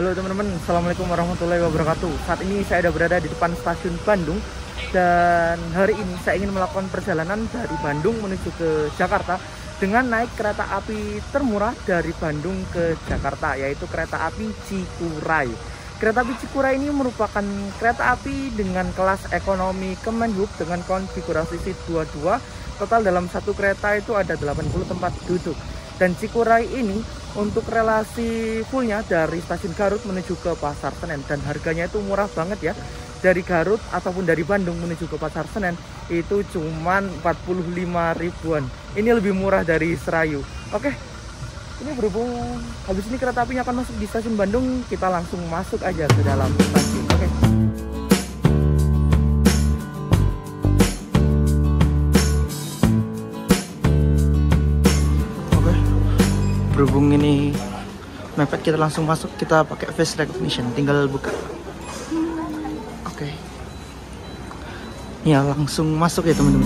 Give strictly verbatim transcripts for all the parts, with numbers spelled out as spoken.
Halo teman-teman, Assalamualaikum warahmatullahi wabarakatuh. Saat ini saya ada berada di depan stasiun Bandung. Dan hari ini saya ingin melakukan perjalanan dari Bandung menuju ke Jakarta dengan naik kereta api termurah dari Bandung ke Jakarta, yaitu kereta api Cikuray. Kereta api Cikuray ini merupakan kereta api dengan kelas ekonomi Kemenhub dengan konfigurasi seat dua puluh dua. Total dalam satu kereta itu ada delapan puluh tempat duduk. Dan Cikuray ini untuk relasi fullnya dari stasiun Garut menuju ke Pasar Senen, dan harganya itu murah banget ya. Dari Garut ataupun dari Bandung menuju ke Pasar Senen itu cuman empat puluh lima ribuan. Ini lebih murah dari Serayu. Oke, ini berhubung habis ini kereta apinya akan masuk di stasiun Bandung, kita langsung masuk aja ke dalam stasiun. Oke. Berhubung ini mepet, kita langsung masuk. Kita pakai face recognition, tinggal buka. Oke, okay. Ya langsung masuk ya teman-teman.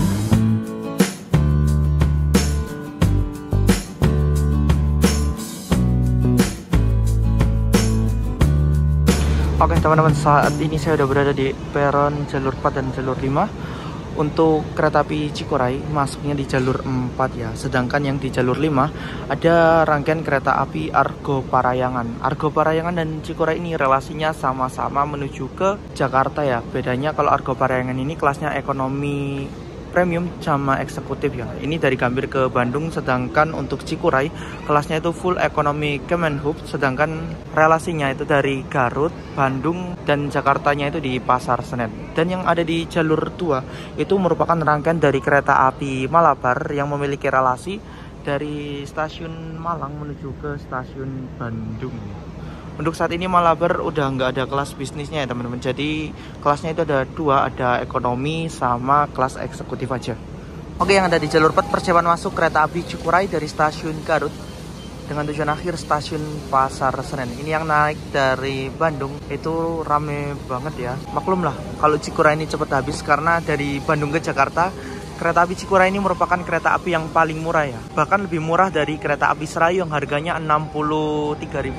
Oke okay, teman-teman, saat ini saya udah berada di peron jalur empat dan jalur lima. Untuk kereta api Cikuray masuknya di jalur empat ya. Sedangkan yang di jalur lima ada rangkaian kereta api Argo Parayangan. Argo Parayangan dan Cikuray ini relasinya sama-sama menuju ke Jakarta ya. Bedanya kalau Argo Parayangan ini kelasnya ekonomi premium sama eksekutif ya. Ini dari Gambir ke Bandung, sedangkan untuk Cikuray kelasnya itu full ekonomi Kemenhub, sedangkan relasinya itu dari Garut, Bandung, dan Jakartanya itu di Pasar Senen. Dan yang ada di jalur dua itu merupakan rangkaian dari kereta api Malabar yang memiliki relasi dari stasiun Malang menuju ke stasiun Bandung. Untuk saat ini Malabar udah nggak ada kelas bisnisnya ya teman-teman. Jadi kelasnya itu ada dua, ada ekonomi sama kelas eksekutif aja. Oke, yang ada di jalur empat persiapan masuk kereta api Cikuray dari stasiun Garut dengan tujuan akhir stasiun Pasar Senen. Ini yang naik dari Bandung itu rame banget ya. Maklum lah kalau Cikuray ini cepet habis, karena dari Bandung ke Jakarta kereta api Cikuray ini merupakan kereta api yang paling murah ya. Bahkan lebih murah dari kereta api Serayu yang harganya enam puluh tiga ribu.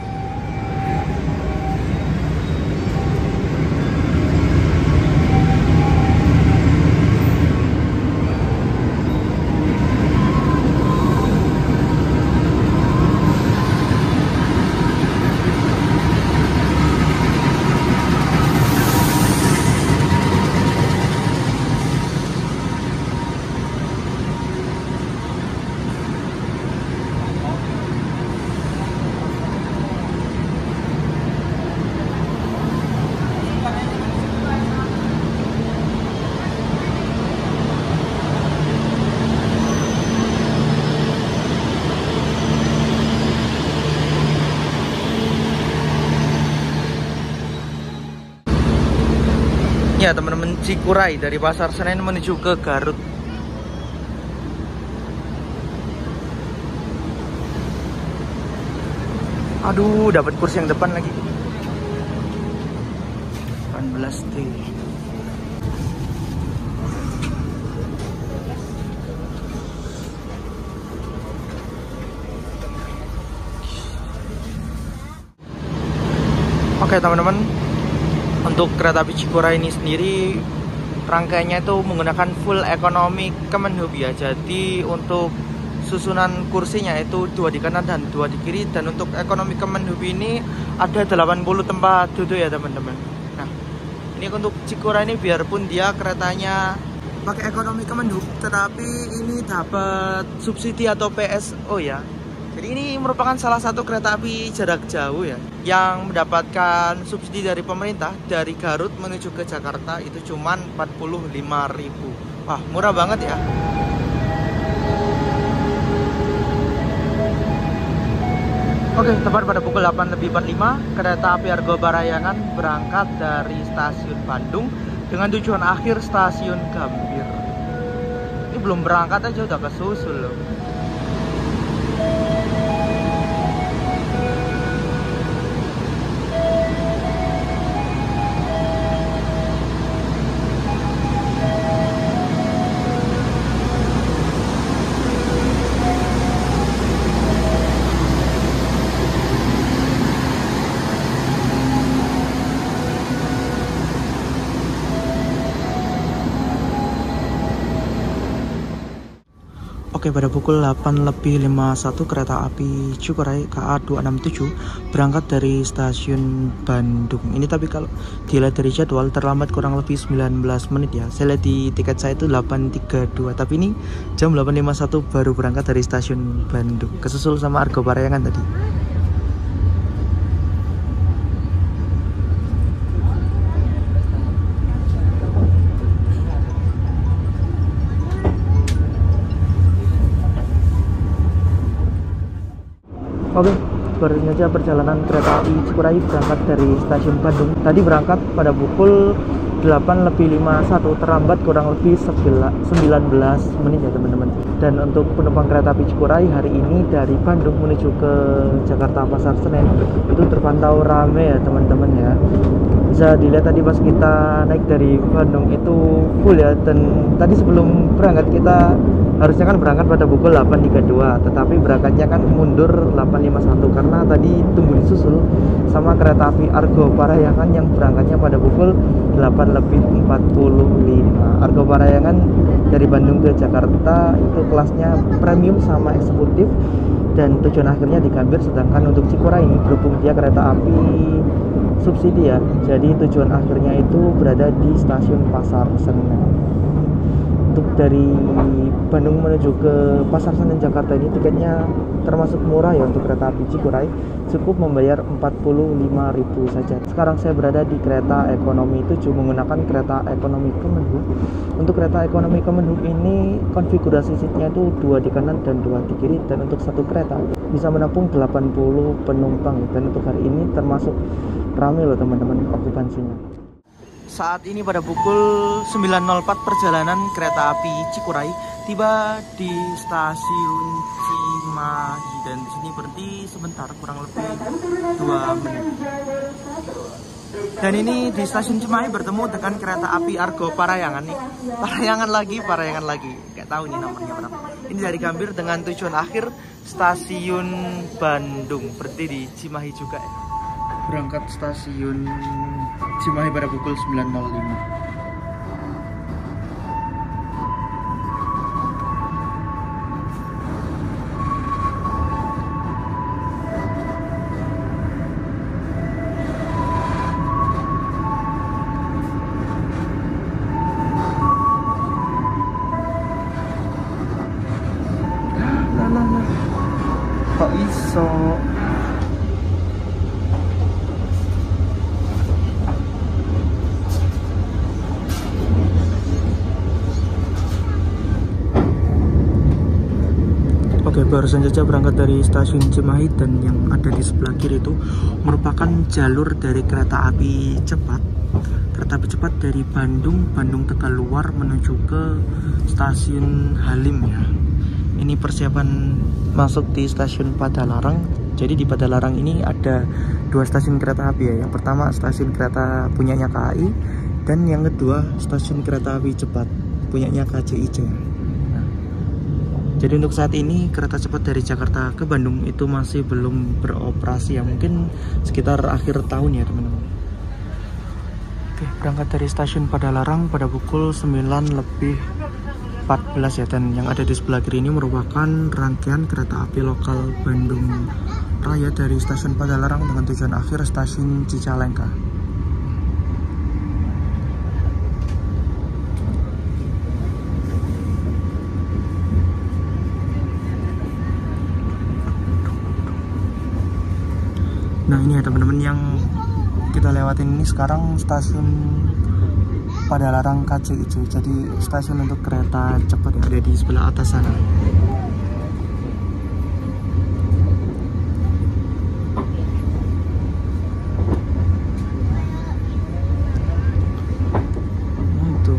Ya teman-teman, Cikuray dari Pasar Senen menuju ke Garut. Aduh, dapat kursi yang depan lagi. delapan belas T. Oke teman-teman, untuk kereta api Cikuray ini sendiri rangkaiannya itu menggunakan full ekonomi Kemenhub ya. Jadi untuk susunan kursinya itu dua di kanan dan dua di kiri. Dan untuk ekonomi Kemenhub ini ada delapan puluh tempat duduk ya teman-teman. Nah, ini untuk Cikuray ini biarpun dia keretanya pakai ekonomi Kemenhub, tetapi ini dapat subsidi atau P S O ya. Jadi ini merupakan salah satu kereta api jarak jauh ya yang mendapatkan subsidi dari pemerintah. Dari Garut menuju ke Jakarta itu cuman empat puluh lima ribu. Wah, murah banget ya. Oke, tepat pada pukul delapan lebih empat puluh lima kereta api Argo Parayangan berangkat dari stasiun Bandung dengan tujuan akhir stasiun Gambir. Ini belum berangkat aja udah kesusul loh. Oke, pada pukul delapan lebih lima puluh satu kereta api Cikuray K A dua enam tujuh berangkat dari stasiun Bandung. Ini tapi kalau dilihat dari jadwal terlambat kurang lebih sembilan belas menit ya. Saya lihat di tiket saya itu delapan tiga puluh dua, tapi ini jam delapan lima puluh satu baru berangkat dari stasiun Bandung. Kesusul sama Argo Parahyangan tadi. Oke, baru saja perjalanan kereta api Cikuray berangkat dari stasiun Bandung. Tadi berangkat pada pukul delapan lebih lima puluh satu, terlambat kurang lebih sembilan belas menit ya teman-teman. Dan untuk penumpang kereta api Cikuray hari ini dari Bandung menuju ke Jakarta Pasar Senen itu terpantau rame ya teman-teman ya. Bisa dilihat tadi pas kita naik dari Bandung itu full ya. Dan tadi sebelum berangkat kita harusnya kan berangkat pada pukul delapan tiga puluh dua, tetapi berangkatnya kan mundur delapan lima puluh satu karena tadi tunggu disusul sama kereta api Argo Parahyangan yang berangkatnya pada pukul delapan lebih empat puluh lima. Argo Parahyangan dari Bandung ke Jakarta itu kelasnya premium sama eksekutif dan tujuan akhirnya di Gambir, sedangkan untuk Cikuray ini berhubung dia kereta api subsidi ya, jadi tujuan akhirnya itu berada di stasiun Pasar Senen. Untuk dari Bandung menuju ke Pasar Senen Jakarta ini tiketnya termasuk murah ya untuk kereta api Cikuray, cukup membayar empat puluh lima ribu saja. Sekarang saya berada di kereta ekonomi tujuh menggunakan kereta ekonomi Kemenhub. Untuk kereta ekonomi Kemenhub ini konfigurasi seatnya itu dua di kanan dan dua di kiri, dan untuk satu kereta bisa menampung delapan puluh penumpang, dan untuk hari ini termasuk ramai loh teman-teman okupansinya. Saat ini pada pukul sembilan nol empat perjalanan kereta api Cikuray tiba di stasiun Cimahi, dan di sini berhenti sebentar kurang lebih dua menit. Dan ini di stasiun Cimahi bertemu dengan kereta api Argo Parahyangan nih. Parahyangan lagi, Parahyangan lagi. Gak tahu ini nomornya berapa. Ini dari Gambir dengan tujuan akhir stasiun Bandung. Berhenti di Cimahi juga ya. Berangkat stasiun Cimahi pada pukul sembilan nol lima. Lah lah lah. Kok iso? Oke, barusan saja berangkat dari stasiun Cimahi, dan yang ada di sebelah kiri itu merupakan jalur dari kereta api cepat. Kereta api cepat dari Bandung, Bandung Tegaluar menuju ke stasiun Halim ya. Ini persiapan masuk di stasiun Padalarang. Jadi di Padalarang ini ada dua stasiun kereta api ya. Yang pertama stasiun kereta punyanya K A I, dan yang kedua stasiun kereta api cepat punyanya K C I C. Jadi untuk saat ini kereta cepat dari Jakarta ke Bandung itu masih belum beroperasi ya, mungkin sekitar akhir tahun ya teman-teman. Oke, berangkat dari stasiun Padalarang pada pukul sembilan lebih empat belas ya, dan yang ada di sebelah kiri ini merupakan rangkaian kereta api lokal Bandung Raya dari stasiun Padalarang dengan tujuan akhir stasiun Cicalengka. Nah ini ya teman-teman yang kita lewatin ini sekarang stasiun Padalarang K C I C, jadi stasiun untuk kereta cepat yang ada di sebelah atas sana. Nah itu.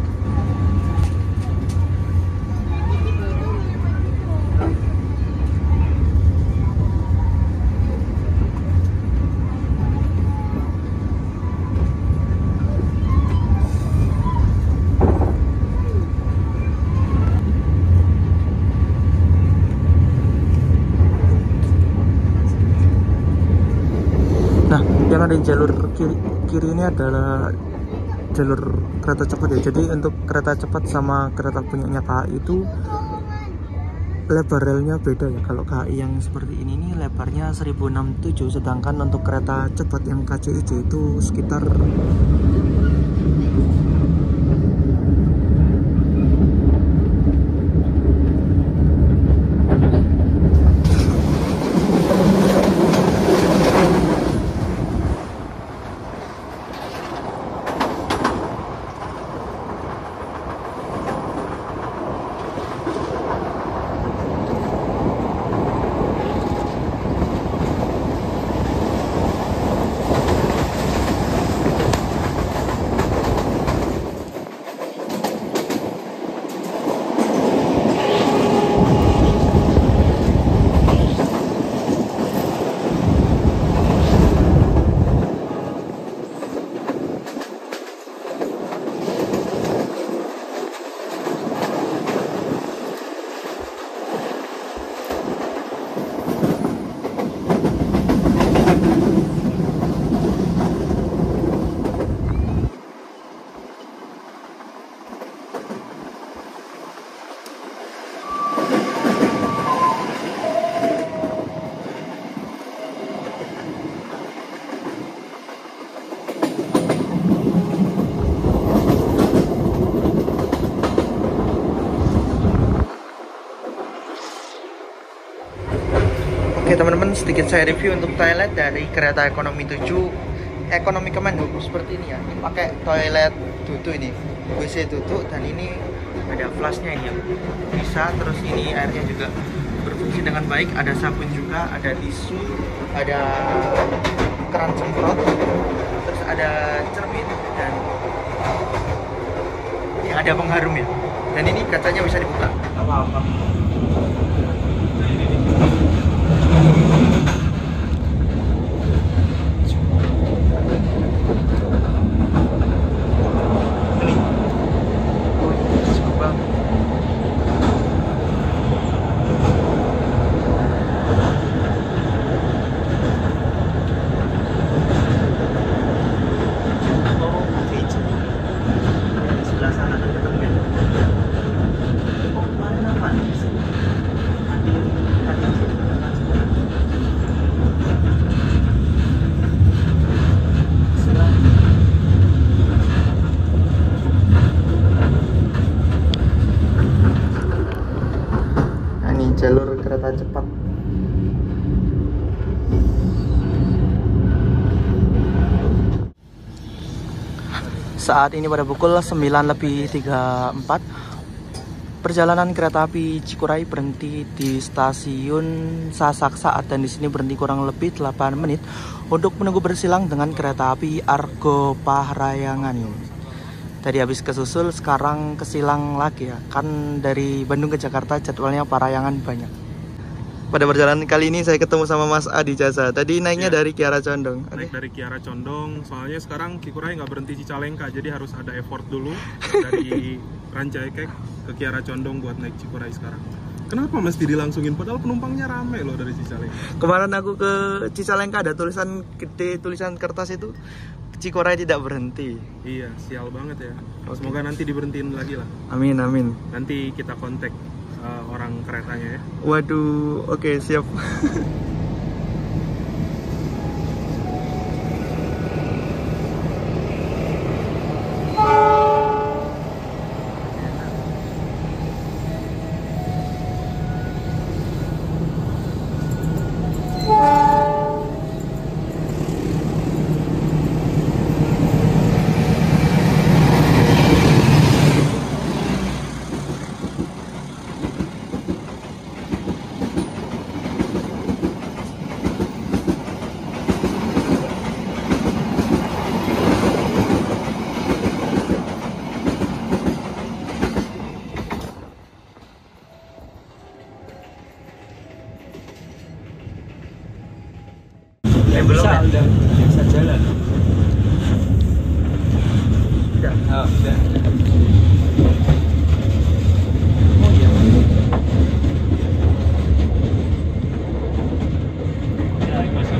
Yang ada di jalur kiri, kiri ini adalah jalur kereta cepat ya. Jadi untuk kereta cepat sama kereta punyanya K A I itu lebar relnya beda ya. Kalau K I yang seperti ini nih lebarnya seribu enam puluh tujuh, sedangkan untuk kereta cepat yang K C I C itu sekitar Oke teman-teman, sedikit saya review untuk toilet dari kereta ekonomi tujuh ekonomi Kemenhub seperti ini ya. Ini pakai toilet duduk ini, W C duduk, dan ini ada flashnya ini ya, bisa. Terus ini airnya juga berfungsi dengan baik, ada sabun juga, ada tisu, ada keran semprot, terus ada cermin, dan ini ada pengharum ya. Dan ini kacanya bisa dibuka. Apa-apa. Jalur kereta cepat. Saat ini pada pukul sembilan lebih tiga puluh empat, perjalanan kereta api Cikuray berhenti di stasiun Sasak Saat, dan di sini berhenti kurang lebih delapan menit untuk menunggu bersilang dengan kereta api Argo Parahyangan. Tadi habis kesusul, sekarang kesilang lagi ya. Kan dari Bandung ke Jakarta jadwalnya Parahyangan banyak. Pada perjalanan kali ini saya ketemu sama Mas Adi Jasa. Tadi naiknya ya, dari Kiara Condong. Naik okay. dari Kiara Condong, soalnya sekarang Cikuray nggak berhenti Cicalengka, jadi harus ada effort dulu dari Rancaikek ke Kiara Condong buat naik Cikuray sekarang. Kenapa mesti dilangsungin? Padahal penumpangnya rame loh dari Cicalengka. Kemarin aku ke Cicalengka ada tulisan gede, tulisan kertas itu, Cikuray tidak berhenti. Iya, sial banget ya. Okay. Semoga nanti diberhentiin lagi lah. Amin, amin. Nanti kita kontak uh, orang keretanya ya. Waduh, oke okay, siap. Ya, belum bisa, ya? Udah bisa jalan. Udah. Oh, udah. Oh iya. Ya, masuk.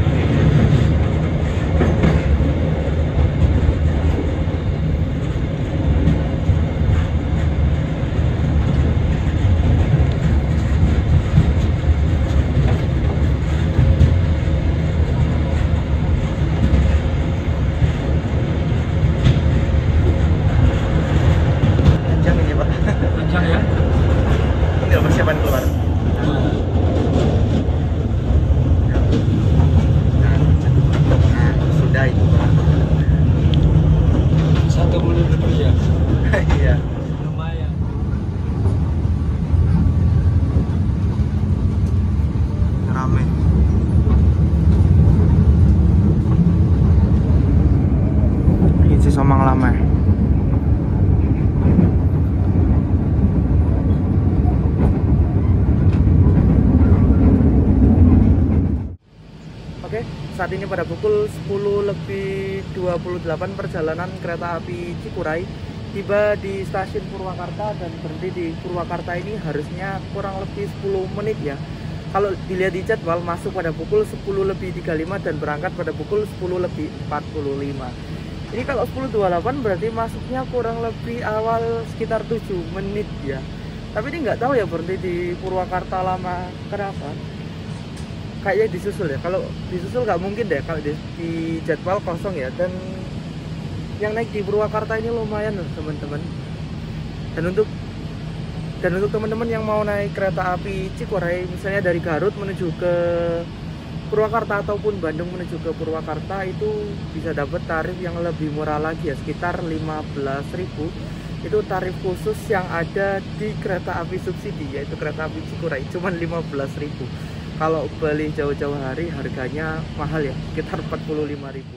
saat ini pada pukul sepuluh lebih dua puluh delapan perjalanan kereta api Cikuray tiba di stasiun Purwakarta dan berhenti di Purwakarta. Ini harusnya kurang lebih sepuluh menit ya. Kalau dilihat di jadwal masuk pada pukul sepuluh lebih tiga puluh lima dan berangkat pada pukul sepuluh lebih empat puluh lima. Ini kalau sepuluh dua puluh delapan berarti masuknya kurang lebih awal sekitar tujuh menit ya. Tapi ini nggak tahu ya berhenti di Purwakarta lama kenapa. Kayaknya disusul ya. Kalau disusul nggak mungkin deh kalau di, di jadwal kosong ya. Dan yang naik di Purwakarta ini lumayan loh teman-teman. Dan untuk dan untuk teman-teman yang mau naik kereta api Cikuray misalnya dari Garut menuju ke Purwakarta ataupun Bandung menuju ke Purwakarta, itu bisa dapat tarif yang lebih murah lagi ya, sekitar lima belas ribu. Itu tarif khusus yang ada di kereta api subsidi, yaitu kereta api Cikuray, cuman lima belas ribu. Kalau beli jauh-jauh hari harganya mahal ya, sekitar empat puluh lima ribu.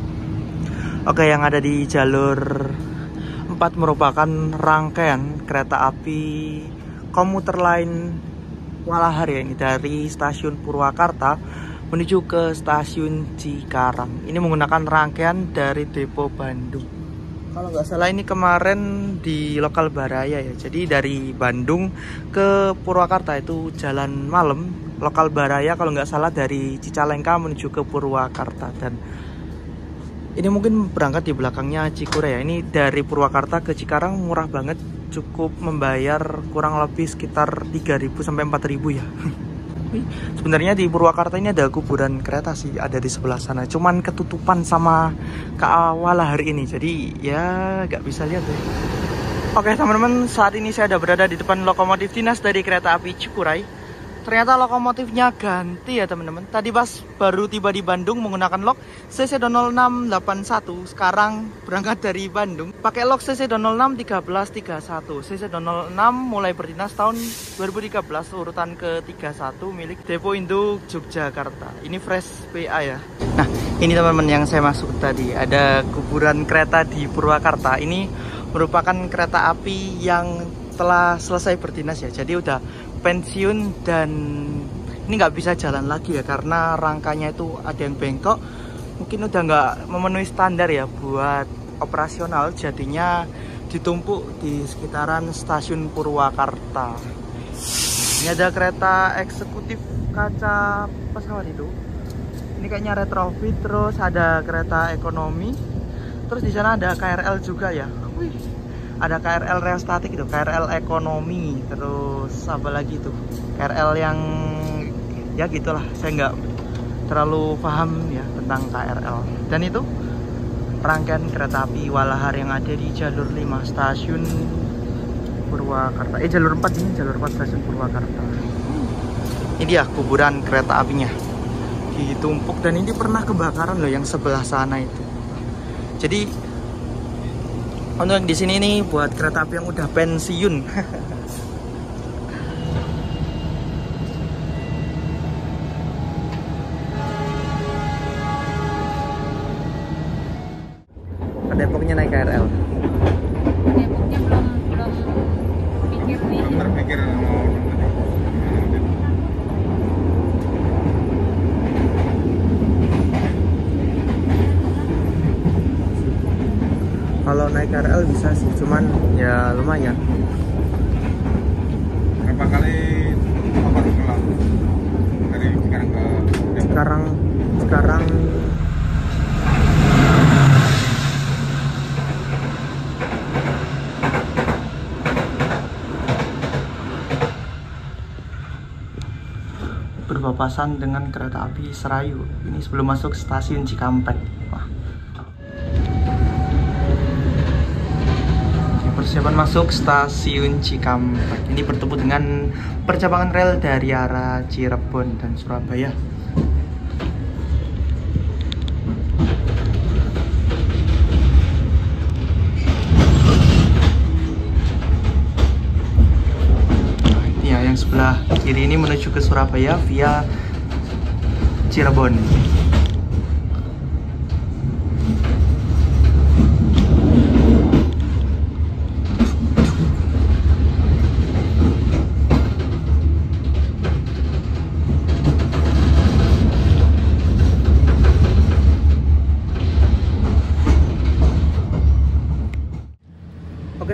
Oke, yang ada di jalur empat merupakan rangkaian kereta api komuter lain Walahar ya, ini dari stasiun Purwakarta menuju ke stasiun Cikarang. Ini menggunakan rangkaian dari depo Bandung. Kalau nggak salah ini kemarin di lokal Baraya ya. Jadi dari Bandung ke Purwakarta itu jalan malam. Lokal Baraya kalau nggak salah dari Cicalengka menuju ke Purwakarta. Dan ini mungkin berangkat di belakangnya Cikuray ya. Ini dari Purwakarta ke Cikarang murah banget. Cukup membayar kurang lebih sekitar tiga ribu sampai empat ribu ya. Sebenarnya di Purwakarta ini ada kuburan kereta sih, ada di sebelah sana. Cuman ketutupan sama K A Walahar ini, jadi ya nggak bisa lihat ya. Oke teman-teman, saat ini saya ada berada di depan lokomotif dinas dari kereta api Cikuray. Ternyata lokomotifnya ganti ya teman-teman. Tadi pas baru tiba di Bandung menggunakan lok C C nol enam delapan satu. Sekarang berangkat dari Bandung pakai lok C C nol enam tiga belas tiga satu. C C nol enam mulai berdinas tahun dua ribu tiga belas, urutan ke tiga puluh satu milik Depo Induk Yogyakarta. Ini fresh P A ya. Nah ini teman-teman yang saya masuk tadi, ada kuburan kereta di Purwakarta. Ini merupakan kereta api yang telah selesai berdinas ya. Jadi udah pensiun dan ini nggak bisa jalan lagi ya karena rangkanya itu ada yang bengkok, mungkin udah nggak memenuhi standar ya buat operasional, jadinya ditumpuk di sekitaran stasiun Purwakarta. Ini ada kereta eksekutif kaca pesawat itu, ini kayaknya retrofit. Terus ada kereta ekonomi, terus di sana ada K R L juga ya. Wih, ada K R L rel statik itu, K R L ekonomi. Terus apa lagi itu, K R L yang ya gitulah, saya nggak terlalu paham ya tentang K R L. Dan itu rangkaian kereta api Walahar yang ada di jalur lima stasiun Purwakarta. Eh jalur empat ini, jalur empat stasiun Purwakarta. Ini dia kuburan kereta apinya ditumpuk, dan ini pernah kebakaran loh yang sebelah sana itu. Jadi untuk yang di sini nih buat kereta api yang udah pensiun. Ke Depoknya naik K R L. Depoknya belum belum pikir nih. Belum terpikir mau. Kalau naik K R L bisa sih, cuman ya lumayan. Berapa kali apa pulang dari sekarang ke Depok? Sekarang sekarang berpapasan dengan kereta api Serayu. Ini sebelum masuk stasiun Cikampek. Wah. Persiapan masuk stasiun Cikampek. Ini bertemu dengan percabangan rel dari arah Cirebon dan Surabaya. Nah, ini ya yang sebelah kiri ini menuju ke Surabaya via Cirebon.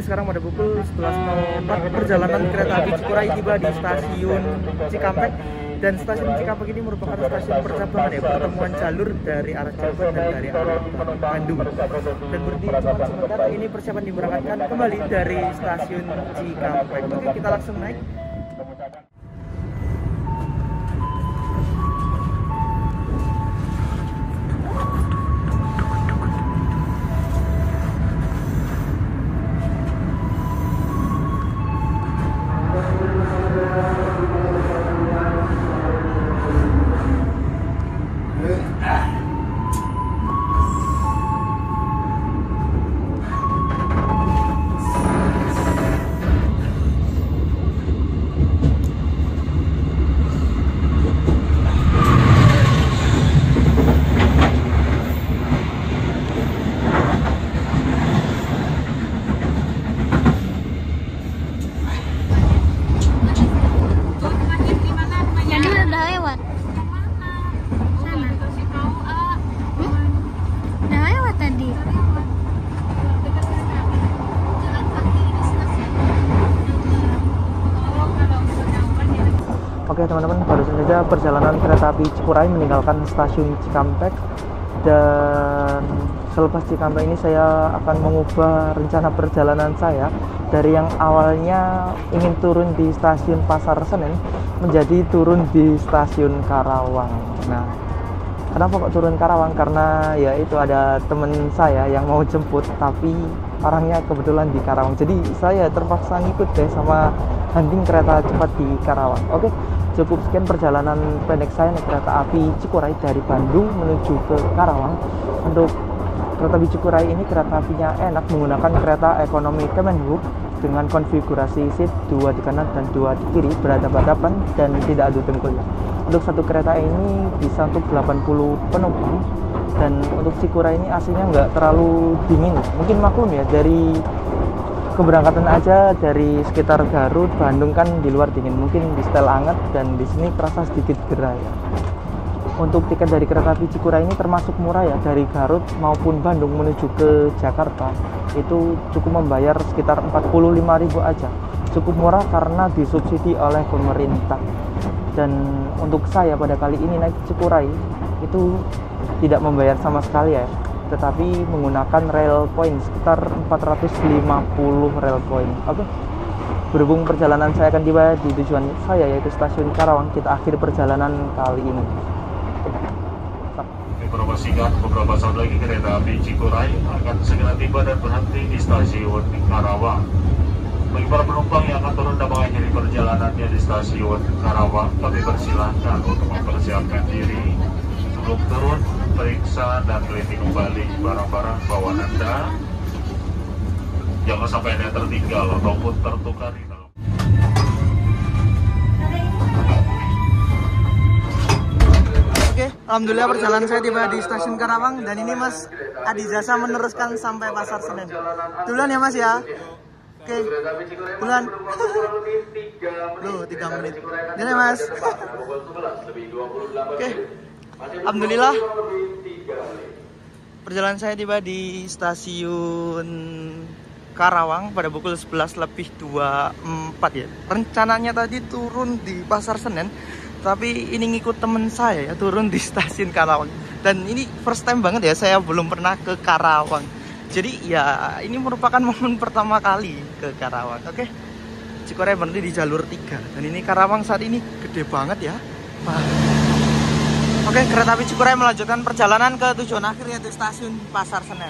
sekarang pada pukul sebelas nol empat. Perjalanan kereta api Cikuray tiba di stasiun Cikampek. Dan stasiun Cikampek ini merupakan stasiun percabangan ya, pertemuan jalur dari arah Cirebon dan dari arah Bandung. Dan berhenti cuma sebentar, ini persiapan diberangkatkan kembali dari stasiun Cikampek. Oke, kita langsung naik. Oke teman-teman, baru saja perjalanan kereta api Cikuray meninggalkan stasiun Cikampek. Dan selepas Cikampek ini saya akan mengubah rencana perjalanan saya dari yang awalnya ingin turun di stasiun Pasar Senen menjadi turun di stasiun Karawang. Nah, kenapa kok turun Karawang? Karena ya itu ada teman saya yang mau jemput tapi orangnya kebetulan di Karawang. Jadi saya terpaksa ngikut deh sama hunting kereta cepat di Karawang. Oke, cukup sekian perjalanan pendek saya naik kereta api Cikuray dari Bandung menuju ke Karawang. Untuk kereta api Cikuray ini kereta apinya enak, menggunakan kereta ekonomi Kemenhub dengan konfigurasi seat dua di kanan dan dua di kiri berhadapan-hadapan dan tidak adu dengkul. Untuk satu kereta ini bisa untuk delapan puluh penumpang. Dan untuk Cikuray ini aslinya nggak terlalu dingin. Mungkin maklum ya, dari keberangkatan aja dari sekitar Garut, Bandung kan di luar dingin, mungkin di setel hangat dan di sini terasa sedikit gerah ya. Untuk tiket dari kereta api Cikuray ini termasuk murah ya, dari Garut maupun Bandung menuju ke Jakarta itu cukup membayar sekitar empat puluh lima ribu aja. Cukup murah karena disubsidi oleh pemerintah. Dan untuk saya pada kali ini naik Cikuray itu tidak membayar sama sekali ya, tetapi menggunakan rail point sekitar empat ratus lima puluh rail point. Oke, berhubung perjalanan saya akan tiba di tujuan saya yaitu stasiun Karawang, kita akhiri perjalanan kali ini. Informasikan beberapa saat lagi kereta api Cikuray akan segera tiba dan berhenti di stasiun Karawang. Bagi para penumpang yang akan turun dan mengakhiri perjalanannya di stasiun Karawang, kami persilahkan untuk mempersiapkan diri. Sebelum turun, periksa dan teliti kembali barang-barang bawaan Anda. Jangan sampai Anda tertinggal ataupun tertukar di dalam. Oke, alhamdulillah perjalanan saya tiba di stasiun Karawang dan ini Mas Adi Jasa meneruskan sampai Pasar Senen. Duluan ya Mas ya. Oke, duluan. Loh, tiga menit. Ini Mas. Oke. Alhamdulillah perjalanan saya tiba di stasiun Karawang pada pukul sebelas lebih dua puluh empat ya. Rencananya tadi turun di Pasar Senen, tapi ini ngikut temen saya ya turun di stasiun Karawang. Dan ini first time banget ya, saya belum pernah ke Karawang. Jadi ya ini merupakan momen pertama kali ke Karawang. Oke, Cikuray berhenti di jalur tiga. Dan ini Karawang saat ini gede banget ya. Wah. Oke, kereta api Cikuray melanjutkan perjalanan ke tujuan akhir yaitu stasiun Pasar Senen.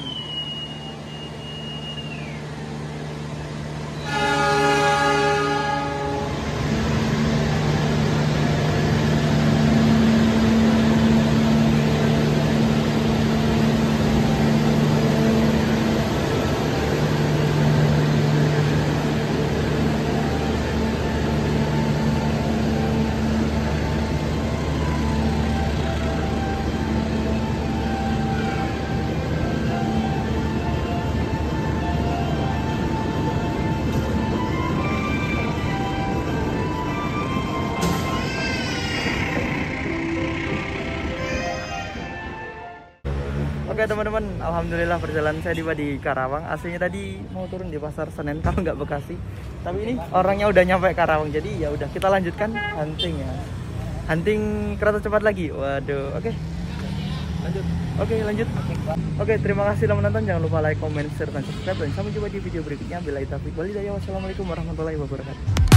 Oke teman-teman, alhamdulillah perjalanan saya tiba di Karawang. Aslinya tadi mau turun di Pasar Senen kalau nggak Bekasi. Tapi ini orangnya udah nyampe Karawang. Jadi ya udah kita lanjutkan hunting ya. Hunting kereta cepat lagi. Waduh, oke. Lanjut. Oke, lanjut. Oke, terima kasih telah menonton. Jangan lupa like, comment, share, dan subscribe. Dan sampai jumpa di video berikutnya. Bila taufiq wal hidayah. Wassalamualaikum warahmatullahi wabarakatuh.